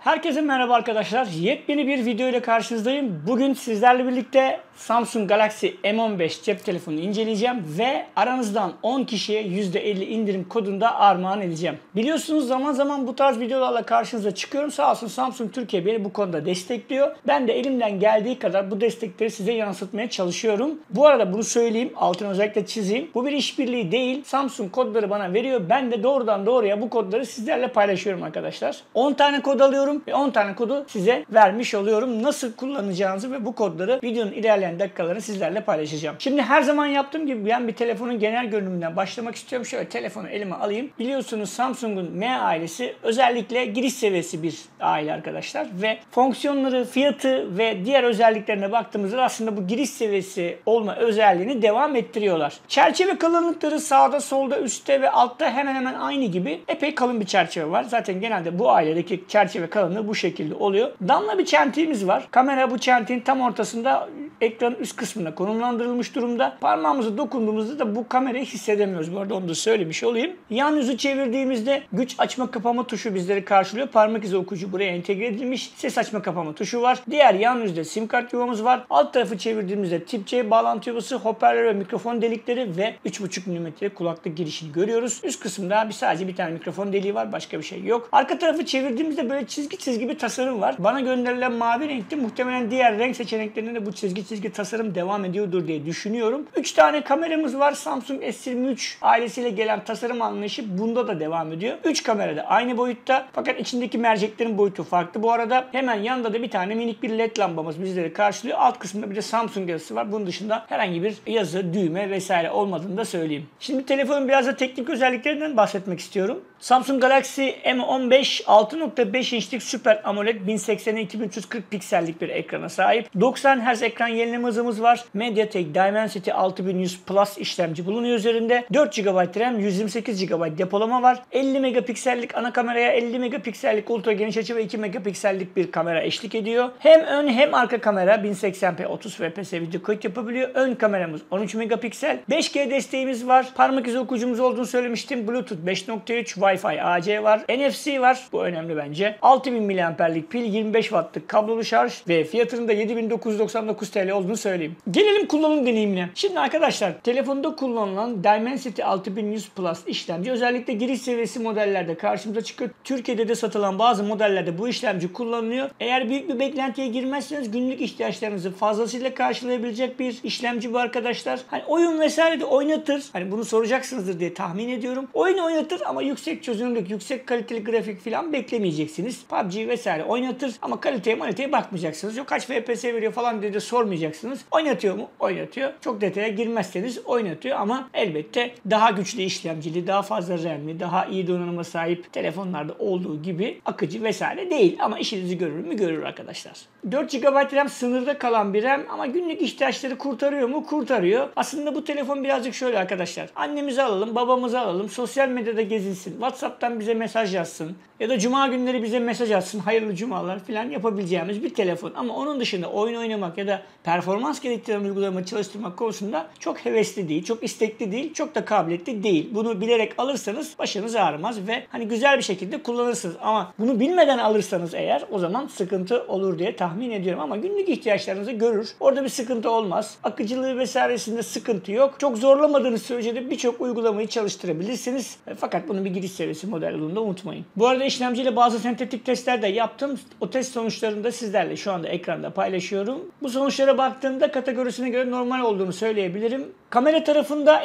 Herkese merhaba arkadaşlar. Yepyeni bir video ile karşınızdayım. Bugün sizlerle birlikte Samsung Galaxy M15 cep telefonunu inceleyeceğim ve aranızdan 10 kişiye %50 indirim kodunu da armağan edeceğim. Biliyorsunuz zaman zaman bu tarz videolarla karşınıza çıkıyorum. Sağ olsun Samsung Türkiye beni bu konuda destekliyor. Ben de elimden geldiği kadar bu destekleri size yansıtmaya çalışıyorum. Bu arada bunu söyleyeyim, altını özellikle çizeyim. Bu bir işbirliği değil. Samsung kodları bana veriyor. Ben de doğrudan doğruya bu kodları sizlerle paylaşıyorum arkadaşlar. 10 tane kod alıyorum ve 10 tane kodu size vermiş oluyorum. Nasıl kullanacağınızı ve bu kodları videonun ilerleyen dakikalarını sizlerle paylaşacağım. Şimdi her zaman yaptığım gibi ben bir telefonun genel görünümünden başlamak istiyorum. Şöyle telefonu elime alayım. Biliyorsunuz Samsung'un M ailesi özellikle giriş seviyesi bir aile arkadaşlar ve fonksiyonları, fiyatı ve diğer özelliklerine baktığımızda aslında bu giriş seviyesi olma özelliğini devam ettiriyorlar. Çerçeve kalınlıkları sağda, solda, üstte ve altta hemen hemen aynı gibi epey kalın bir çerçeve var. Zaten genelde bu ailedeki çerçeve kalınlığı bu şekilde oluyor. Damla bir çentiğimiz var. Kamera bu çentiğin tam ortasında, ekranın üst kısmında konumlandırılmış durumda. Parmağımızı dokunduğumuzda da bu kamerayı hissedemiyoruz. Bu arada onu da söylemiş olayım. Yan yüzü çevirdiğimizde güç açma kapama tuşu bizleri karşılıyor. Parmak izi okuyucu buraya entegre edilmiş. Ses açma kapama tuşu var. Diğer yan yüzde sim kart yuvamız var. Alt tarafı çevirdiğimizde tip C bağlantı yuvası, hoparlör ve mikrofon delikleri ve 3.5 mm kulaklık girişini görüyoruz. Üst kısımda sadece bir tane mikrofon deliği var. Başka bir şey yok. Arka tarafı çevirdiğimizde böyle çizgi bir tasarım var. Bana gönderilen mavi renkte, muhtemelen diğer renk seçeneklerinde de bu çizgi tasarım devam ediyordur diye düşünüyorum. 3 tane kameramız var. Samsung S23 ailesiyle gelen tasarım anlayışı bunda da devam ediyor. 3 kamera da aynı boyutta fakat içindeki merceklerin boyutu farklı. Bu arada hemen yanında da bir tane minik bir led lambamız bizleri karşılıyor. Alt kısmında bir de Samsung yazısı var. Bunun dışında herhangi bir yazı, düğme vesaire olmadığını da söyleyeyim. Şimdi telefonun biraz da teknik özelliklerinden bahsetmek istiyorum. Samsung Galaxy M15 6.5 inçlik Super AMOLED 1080'e 2340 piksellik bir ekrana sahip. 90 Hz ekran yenileme hızımız var. MediaTek Dimensity 6100 Plus işlemci bulunuyor üzerinde. 4 GB RAM, 128 GB depolama var. 50 megapiksellik ana kameraya 50 megapiksellik ultra geniş açı ve 2 megapiksellik bir kamera eşlik ediyor. Hem ön hem arka kamera 1080p 30 fps video kayıt yapabiliyor. Ön kameramız 13 megapiksel. 5G desteğimiz var. Parmak izi okuyucumuz olduğunu söylemiştim. Bluetooth 5.3, Wi-Fi AC var. NFC var. Bu önemli bence. 6000 mAh'lik pil, 25 Watt'lık kablolu şarj ve fiyatının da 7999 TL olduğunu söyleyeyim. Gelelim kullanım deneyimine. Şimdi arkadaşlar telefonda kullanılan Dimensity 6100 Plus işlemci özellikle giriş seviyesi modellerde karşımıza çıkıyor. Türkiye'de de satılan bazı modellerde bu işlemci kullanılıyor. Eğer büyük bir beklentiye girmezseniz günlük ihtiyaçlarınızı fazlasıyla karşılayabilecek bir işlemci bu arkadaşlar. Hani oyun vesaire de oynatır. Hani bunu soracaksınızdır diye tahmin ediyorum. Oyun oynatır ama yüksek çözünürlük, yüksek kaliteli grafik falan beklemeyeceksiniz. PUBG vesaire oynatır ama kaliteye bakmayacaksınız. Yok kaç FPS veriyor falan diye de sormayacaksınız. Oynatıyor mu? Oynatıyor. Çok detaya girmezseniz oynatıyor ama elbette daha güçlü işlemcili, daha fazla RAM'li, daha iyi donanıma sahip telefonlarda olduğu gibi akıcı vesaire değil ama işinizi görür mü? Görür arkadaşlar. 4 GB RAM sınırda kalan bir RAM ama günlük ihtiyaçları kurtarıyor mu? Kurtarıyor. Aslında bu telefon birazcık şöyle arkadaşlar. Annemizi alalım, babamızı alalım, sosyal medyada gezinsin, WhatsApp'tan bize mesaj yazsın ya da cuma günleri bize mesaj atsın, hayırlı cumalar falan yapabileceğimiz bir telefon. Ama onun dışında oyun oynamak ya da performans gerektiren uygulama çalıştırmak konusunda çok hevesli değil, çok istekli değil, çok da kabiliyetli değil. Bunu bilerek alırsanız başınız ağrımaz ve hani güzel bir şekilde kullanırsınız. Ama bunu bilmeden alırsanız eğer o zaman sıkıntı olur diye tahmin ediyorum. Ama günlük ihtiyaçlarınızı görür. Orada bir sıkıntı olmaz. Akıcılığı vesairesinde sıkıntı yok. Çok zorlamadığınız sürece de birçok uygulamayı çalıştırabilirsiniz. Fakat bunun bir giriş seviyesi model olduğunu da unutmayın. Bu arada işlemciyle bazı sentetik testler de yaptım. O test sonuçlarını da sizlerle şu anda ekranda paylaşıyorum. Bu sonuçlara baktığımda kategorisine göre normal olduğunu söyleyebilirim. Kamera tarafında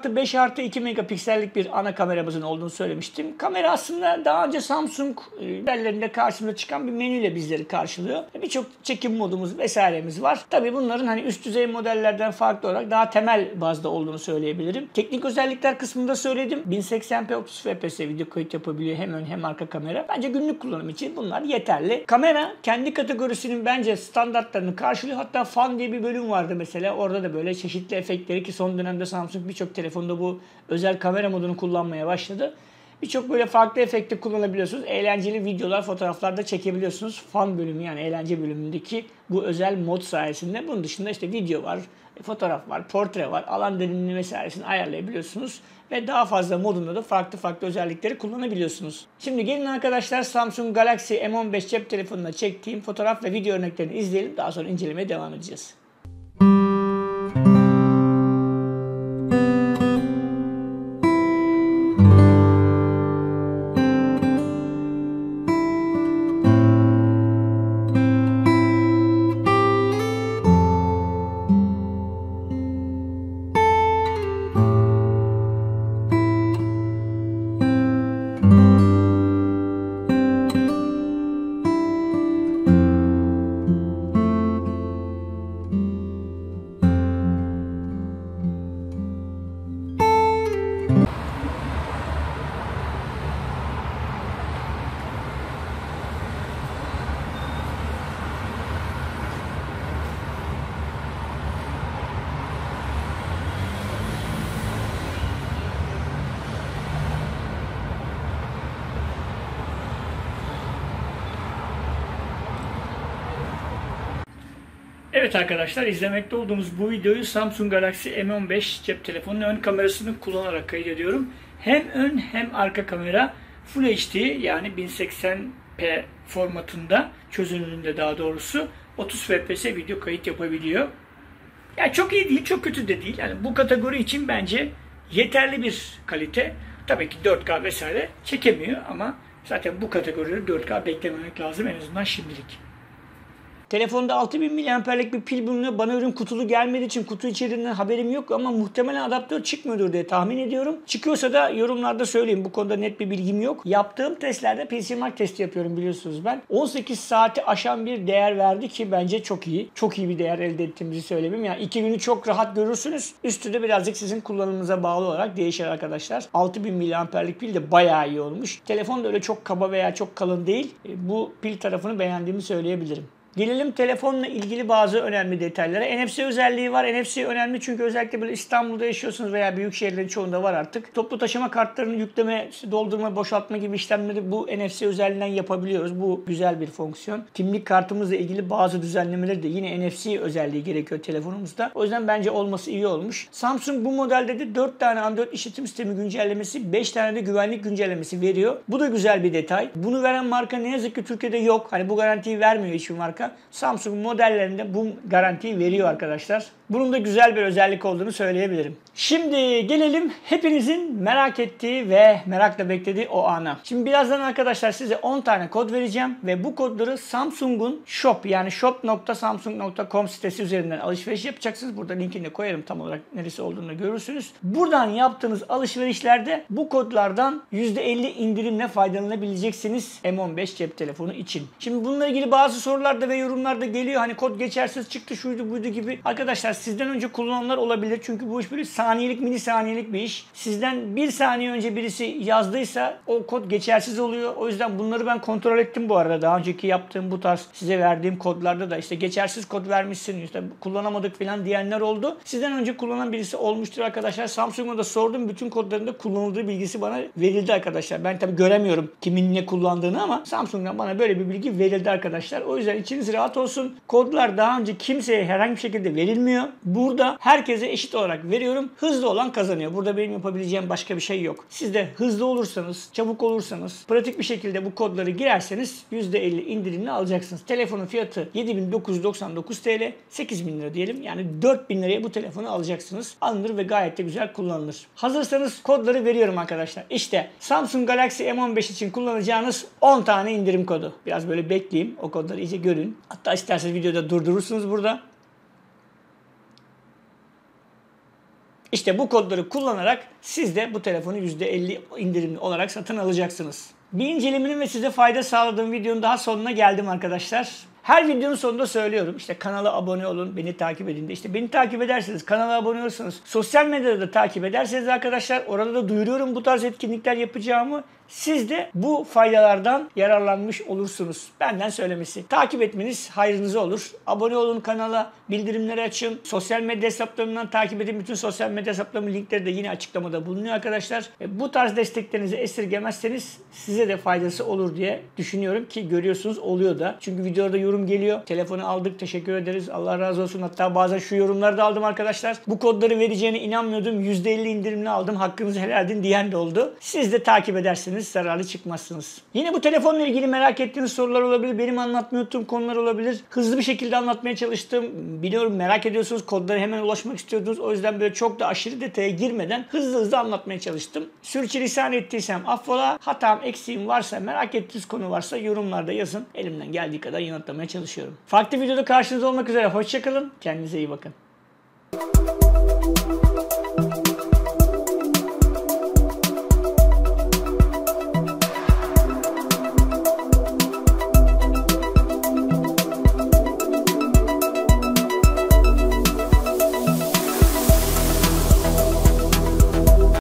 50+5+2 megapiksellik bir ana kameramızın olduğunu söylemiştim. Kamera aslında daha önce Samsung modellerinde karşımıza çıkan bir menüyle bizleri karşılıyor. Birçok çekim modumuz vesairemiz var. Tabii bunların hani üst düzey modellerden farklı olarak daha temel bazda olduğunu söyleyebilirim. Teknik özellikler kısmında söyledim. 1080p 30 fps video kayıt yapabiliyor hem ön hem arka kamera. Bence günlük kullanım için bunlar yeterli. Kamera kendi kategorisinin bence standartlarını karşılıyor. Hatta Fan diye bir bölüm vardı mesela. Orada da böyle çeşitli efektleri ki son dönemde Samsung birçok telefonda bu özel kamera modunu kullanmaya başladı. Birçok böyle farklı efekti kullanabiliyorsunuz. Eğlenceli videolar, fotoğraflar da çekebiliyorsunuz. Fan bölümü yani eğlence bölümündeki bu özel mod sayesinde. Bunun dışında işte video var, fotoğraf var, portre var, alan derinliği vesairesini ayarlayabiliyorsunuz. Ve daha fazla modunda da farklı özellikleri kullanabiliyorsunuz. Şimdi gelin arkadaşlar Samsung Galaxy M15 cep telefonuna çektiğim fotoğraf ve video örneklerini izleyelim. Daha sonra incelemeye devam edeceğiz. Evet arkadaşlar, izlemekte olduğunuz bu videoyu Samsung Galaxy M15 cep telefonunun ön kamerasını kullanarak kaydediyorum. Hem ön hem arka kamera Full HD yani 1080p formatında, çözünürlüğünde daha doğrusu 30 fps video kayıt yapabiliyor. Yani çok iyi değil, çok kötü de değil. Yani bu kategori için bence yeterli bir kalite. Tabii ki 4K vesaire çekemiyor ama zaten bu kategoride 4K beklememek lazım en azından şimdilik. Telefonda 6000 mAh'lik bir pil bulunuyor. Bana ürün kutulu gelmediği için kutu içeriğinden haberim yok ama muhtemelen adaptör çıkmıyordur diye tahmin ediyorum. Çıkıyorsa da yorumlarda söyleyeyim. Bu konuda net bir bilgim yok. Yaptığım testlerde PCMark testi yapıyorum biliyorsunuz ben. 18 saati aşan bir değer verdi ki bence çok iyi. Çok iyi bir değer elde ettiğimizi söylemeyeyim. Yani 2 günü çok rahat görürsünüz. Üstü de birazcık sizin kullanımınıza bağlı olarak değişir arkadaşlar. 6000 mAh'lik pil de bayağı iyi olmuş. Telefon da öyle çok kaba veya çok kalın değil. Bu pil tarafını beğendiğimi söyleyebilirim. Gelelim telefonla ilgili bazı önemli detaylara. NFC özelliği var. NFC önemli çünkü özellikle böyle İstanbul'da yaşıyorsunuz veya büyük şehirlerin çoğunda var artık. Toplu taşıma kartlarını yükleme, doldurma, boşaltma gibi işlemleri bu NFC özelliğinden yapabiliyoruz. Bu güzel bir fonksiyon. Kimlik kartımızla ilgili bazı düzenlemeleri de yine NFC özelliği gerekiyor telefonumuzda. O yüzden bence olması iyi olmuş. Samsung bu modelde de 4 tane Android işletim sistemi güncellemesi, 5 tane de güvenlik güncellemesi veriyor. Bu da güzel bir detay. Bunu veren marka ne yazık ki Türkiye'de yok. Hani bu garantiyi vermiyor hiçbir marka. Samsung modellerinde bu garantiyi veriyor arkadaşlar. Bunun da güzel bir özellik olduğunu söyleyebilirim. Şimdi gelelim hepinizin merak ettiği ve merakla beklediği o ana. Şimdi birazdan arkadaşlar size 10 tane kod vereceğim ve bu kodları Samsung'un shop yani shop.samsung.com sitesi üzerinden alışveriş yapacaksınız. Burada linkini de koyarım, tam olarak neresi olduğunu görürsünüz. Buradan yaptığınız alışverişlerde bu kodlardan %50 indirimle faydalanabileceksiniz M15 cep telefonu için. Şimdi bununla ilgili bazı sorularda ve yorumlarda geliyor. Hani kod geçersiz çıktı, şuydu buydu gibi. Arkadaşlar sizden önce kullananlar olabilir. Çünkü bu iş böyle saniyelik, milisaniyelik bir iş. Sizden bir saniye önce birisi yazdıysa o kod geçersiz oluyor. O yüzden bunları ben kontrol ettim bu arada. Daha önceki yaptığım bu tarz size verdiğim kodlarda da işte geçersiz kod vermişsin, işte kullanamadık falan diyenler oldu. Sizden önce kullanan birisi olmuştur arkadaşlar. Samsung'a da sordum. Bütün kodlarında kullanıldığı bilgisi bana verildi arkadaşlar. Ben tabii göremiyorum kimin ne kullandığını ama Samsung'dan bana böyle bir bilgi verildi arkadaşlar. O yüzden içiniz rahat olsun. Kodlar daha önce kimseye herhangi bir şekilde verilmiyor. Burada herkese eşit olarak veriyorum. Hızlı olan kazanıyor. Burada benim yapabileceğim başka bir şey yok. Siz de hızlı olursanız, çabuk olursanız, pratik bir şekilde bu kodları girerseniz %50 indirimli alacaksınız. Telefonun fiyatı 7.999 TL, 8.000 lira diyelim. Yani 4.000 liraya bu telefonu alacaksınız. Alınır ve gayet de güzel kullanılır. Hazırsanız kodları veriyorum arkadaşlar. İşte Samsung Galaxy M15 için kullanacağınız 10 tane indirim kodu. Biraz böyle bekleyeyim. O kodları iyice görün. Hatta isterseniz videoda durdurursunuz burada. İşte bu kodları kullanarak siz de bu telefonu %50 indirimli olarak satın alacaksınız. Bir incelemenin ve size fayda sağladığım videonun daha sonuna geldim arkadaşlar. Her videonun sonunda söylüyorum. İşte kanala abone olun, beni takip edin de. İşte beni takip ederseniz, kanala abone olursanız, sosyal medyada da takip ederseniz arkadaşlar, orada da duyuruyorum bu tarz etkinlikler yapacağımı. Siz de bu faydalardan yararlanmış olursunuz. Benden söylemesi. Takip etmeniz hayrınıza olur. Abone olun kanala, bildirimleri açın. Sosyal medya hesaplarımdan takip edin. Bütün sosyal medya hesaplarımın linkleri de yine açıklamada bulunuyor arkadaşlar. Bu tarz desteklerinizi esirgemezseniz size de faydası olur diye düşünüyorum ki görüyorsunuz oluyor da. Çünkü videoda yorum geliyor. Telefonu aldık, teşekkür ederiz. Allah razı olsun. Hatta bazen şu yorumları da aldım arkadaşlar. Bu kodları vereceğine inanmıyordum. %50 indirimli aldım. Hakkınızı helal edin diyen de oldu. Siz de takip ederseniz zararlı çıkmazsınız. Yine bu telefonla ilgili merak ettiğiniz sorular olabilir. Benim anlatmayı unuttuğum konular olabilir. Hızlı bir şekilde anlatmaya çalıştım. Biliyorum merak ediyorsunuz. Kodlara hemen ulaşmak istiyordunuz. O yüzden böyle çok da aşırı detaya girmeden hızlı anlatmaya çalıştım. Sürçülisan ettiysem affola. Hatam, eksiğim varsa, merak ettiğiniz konu varsa yorumlarda yazın. Elimden geldiği kadar yanıtlamaya çalışıyorum. Farklı videoda karşınızda olmak üzere. Hoşça kalın. Kendinize iyi bakın.